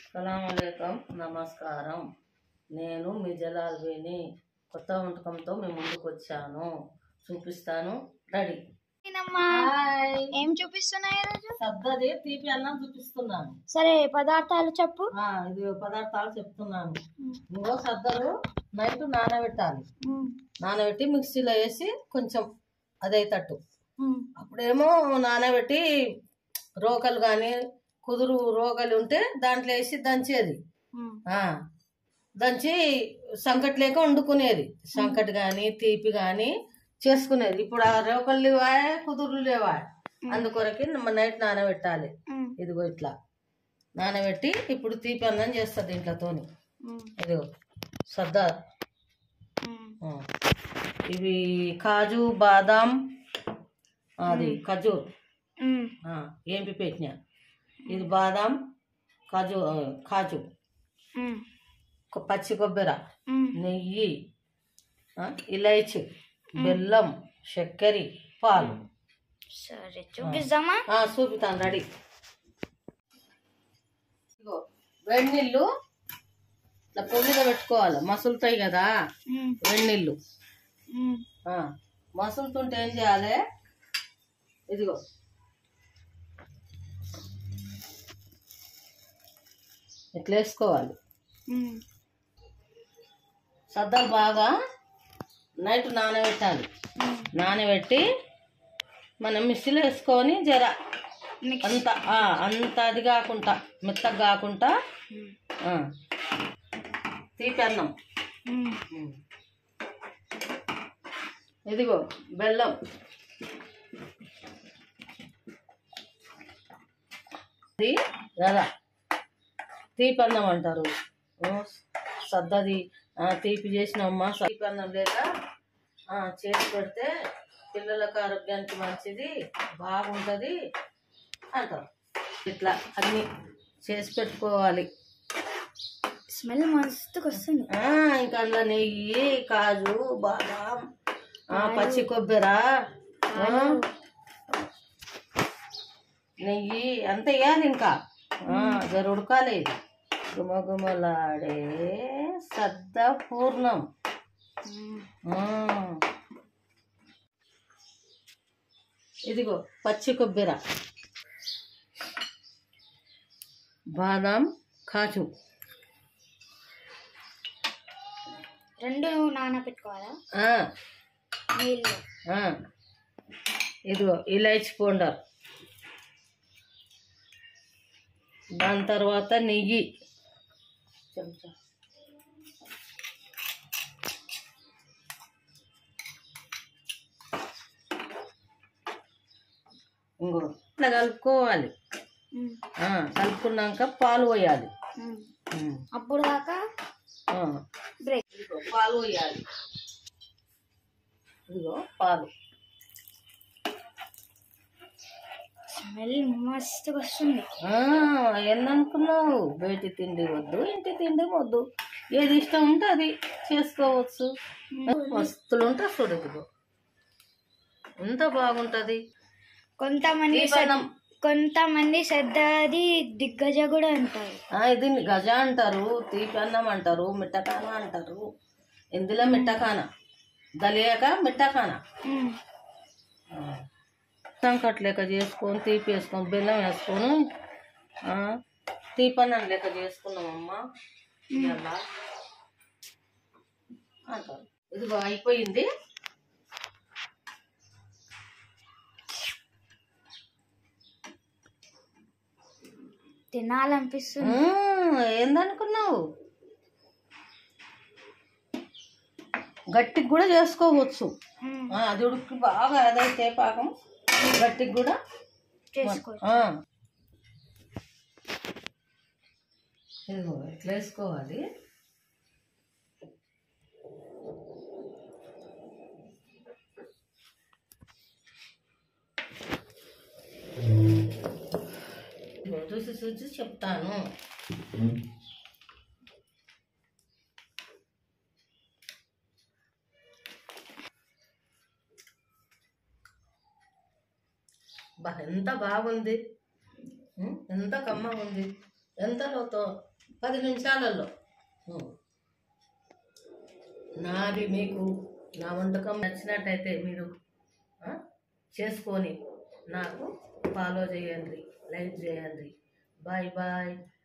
సలాంఅలైకుం నమస్కారం. నేను మీ జలాల్విని కొత్త వంటకంతో మేము ముందుకు వచ్చాను. చూపిస్తాను. రెడీ. ఏం చూపిస్తున్నాయి ఈరోజు? సద్దది తీపి అన్నం చూపిస్తున్నాను. సరే, పదార్థాలు చెప్పు. ఇది పదార్థాలు చెప్తున్నాను. ఇంకో సద్దలు నైట్ నానబెట్టాలి. నానబెట్టి మిక్సీలో వేసి కొంచెం అదేటట్టు అప్పుడేమో నానబెట్టి రోకలు కానీ కుదురు రోగలు ఉంటే దాంట్లో వేసి దంచేది. దంచి సంకటి లేక వండుకునేది. సంకటి కానీ తీపి కానీ చేసుకునేది. ఇప్పుడు ఆ రోకలు లేవా, కుదురులు లేవా, అందుకొరకి నైట్ నానబెట్టాలి. ఇదిగో ఇట్లా నానబెట్టి ఇప్పుడు తీపి అన్నం చేస్తుంది ఇంట్లోతోని. ఇదిగో సద్దా, ఇవి కాజు బాదాం, అది ఖజూర్ ఏంపి పెట్టినా. ఇది బాదాం, కాజు కాజు పచ్చి కొబ్బరి, నెయ్యి, ఇలైచి, బెల్లం, చక్కెర, పాలు. సరే, చూపిద్దామా? చూపిస్తాను. రెడీ. ఇగో వేడి నీళ్ళు ఇట్లా పొయ్యి మీద పెట్టుకోవాలి. మసులుతాయి కదా వేడి నీళ్ళు. మసులుతుంటే ఏం చేయాలి, ఇదిగో ఇట్లా వేసుకోవాలి. సద్దలు బాగా నైట్ నానబెట్టాలి. నానబెట్టి మనం మిక్సీలో వేసుకొని జర అంత అది కాకుండా మెత్తగా కాకుండా తీపి అన్నం. ఇదిగో బెల్లం, ఇది కదా తీపి అన్నం అంటారు. సద్దది తీపి చేసినమ్మా. తీపి అన్నం లేక చేసి పెడితే పిల్లలకు ఆరోగ్యానికి మంచిది, బాగుంటుంది అంటారు. ఇట్లా అన్ని చేసి పెట్టుకోవాలి. స్మెల్ మస్తుగా వస్తుంది. ఇంకా అందులో నెయ్యి, కాజు, బాదాం, పచ్చి కొబ్బరి, నెయ్యి అంత వేయాలి. ఇంకా జర ఉడకాలి. గుమగుమలాడే సద్ద పూర్ణం. ఇదిగో పచ్చి కొబ్బరి, బాదాం, కాజు రెండు నానబెట్టుకోవాలా? నీళ్ళు. ఇదిగో ఇలైచి పౌడర్, దాని తర్వాత నెయ్యి చెంచా, ఇంకో ఇట్లా కలుపుకోవాలి. కలుపుకున్నాక పాలు పోయాలి. అప్పుడు దాకా బ్రేక్. పాలు పోయాలి. ఇదిగో పాలు. స్మెల్ మస్తుగా వస్తుంది. ఏందనుకున్నావు? బయటి తిండి వద్దు, ఇంటి తిండి వద్దు, ఏది ఇష్టం ఉంటే అది చేసుకోవచ్చు. మస్తులు ఉంటుంది చూడు. ఇదిగో ఎంత బాగుంటుంది. కొంతమంది సద్దది దిగ్గజ కూడా అంటారు. ఇది గజ అంటారు, తీపి అన్నం అంటారు, మిట్టకాన అంటారు. ఇందులో మిట్టకాన దలియాక మిట్టకాన సంకట్ లెక్క చేసుకొని తీపి వేసుకొని బెల్లం వేసుకొని తీపన్నం లెక్క చేసుకున్నామమ్మా ఇలా అంటారు. ఇదిగో అయిపోయింది. తినాలనిపిస్తుంది. ఏందనుకున్నావు? గట్టికి కూడా చేసుకోవచ్చు. అది ఉడికి బాగా అదైతే పాకం గట్టికి కూడా చేసుకోవచ్చు. ఇదిగో ఇట్లా వేసుకోవాలి. చూసి చెప్తాను. ఎంత బాగుంది, ఎంత కమ్మగా ఉంది, ఎంత లోతో 10 నిమిషాలలో. నాది మీకు నా వంటకం నచ్చినట్టయితే మీరు చేసుకొని నాకు ఫాలో చేయండి, లైక్ చేయండి. Bye bye.